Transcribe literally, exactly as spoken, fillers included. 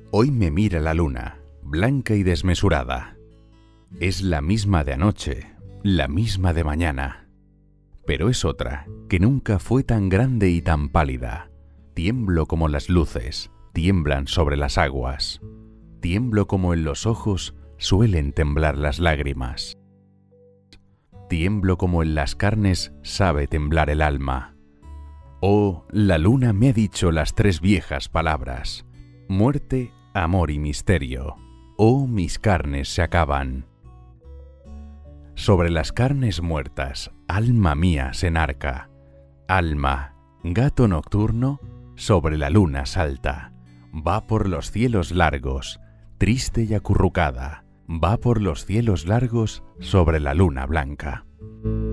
Hoy me mira la luna, blanca y desmesurada. Es la misma de anoche, la misma de mañana. Pero es otra, que nunca fue tan grande y tan pálida. Tiemblo como las luces, tiemblan sobre las aguas. Tiemblo como en los ojos suelen temblar las lágrimas. Tiemblo como en las carnes sabe temblar el alma. Oh, la luna me ha dicho las tres viejas palabras: muerte, amor y misterio. Oh, mis carnes se acaban. Sobre las carnes muertas, alma mía se enarca. Alma, gato nocturno, sobre la luna salta. Va por los cielos largos, triste y acurrucada. Va por los cielos largos sobre la luna blanca.